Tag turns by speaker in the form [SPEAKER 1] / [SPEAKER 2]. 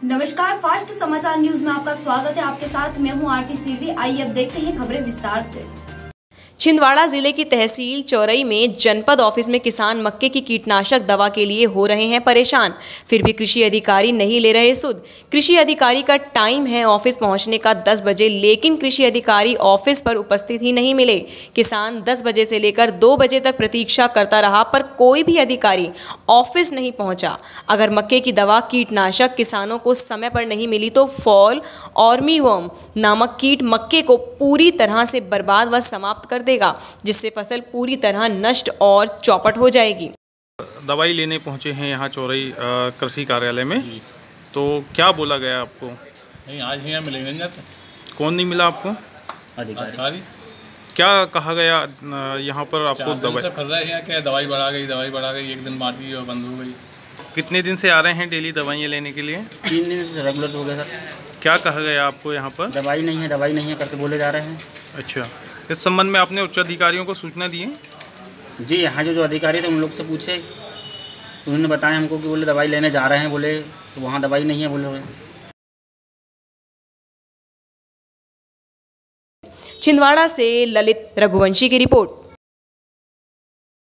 [SPEAKER 1] नमस्कार, फास्ट समाचार न्यूज में आपका स्वागत है। आपके साथ मैं हूं आरती सिरवी। आइए अब देखते हैं खबरें विस्तार से।
[SPEAKER 2] छिंदवाड़ा जिले की तहसील चौरई में जनपद ऑफिस में किसान मक्के की कीटनाशक दवा के लिए हो रहे हैं परेशान, फिर भी कृषि अधिकारी नहीं ले रहे सुध। कृषि अधिकारी का टाइम है ऑफिस पहुंचने का 10 बजे, लेकिन कृषि अधिकारी ऑफिस पर उपस्थित ही नहीं मिले। किसान 10 बजे से लेकर 2 बजे तक प्रतीक्षा करता रहा, पर कोई भी अधिकारी ऑफिस नहीं पहुंचा। अगर मक्के की दवा कीटनाशक किसानों को समय पर नहीं मिली तो फॉल आर्मीवर्म नामक कीट मक्के को पूरी तरह से बर्बाद व समाप्त कर देगा, जिससे फसल पूरी तरह नष्ट और चौपट हो जाएगी।
[SPEAKER 3] दवाई लेने पहुंचे हैं यहाँ चौरई कृषि कार्यालय में, तो क्या बोला गया आपको?
[SPEAKER 4] नहीं, आज यहाँ मिलेंगे नहीं जाते।
[SPEAKER 3] कौन नहीं मिला आपको?
[SPEAKER 4] अधिकारी।
[SPEAKER 3] क्या कहा गया यहाँ पर आपको?
[SPEAKER 4] दवाई से फिर रहे हैं क्या? दवाई बढ़ा गई, एक दिन बांटी और बंद हो गई।
[SPEAKER 3] कितने दिन से आ रहे हैं डेली दवाइयाँ लेने के लिए?
[SPEAKER 5] 3 दिन से रेगुलर हो गया सर।
[SPEAKER 3] क्या कहा गया आपको यहाँ पर?
[SPEAKER 5] दवाई नहीं है करके बोले जा रहे हैं।
[SPEAKER 3] अच्छा, इस संबंध में आपने उच्च अधिकारियों को सूचना दी है?
[SPEAKER 5] जी, यहाँ जो अधिकारी थे उन लोग से पूछे, उन्होंने बताया हमको कि बोले दवाई लेने जा रहे हैं, बोले तो वहाँ दवाई नहीं है बोले।
[SPEAKER 2] छिंदवाड़ा से ललित रघुवंशी की रिपोर्ट।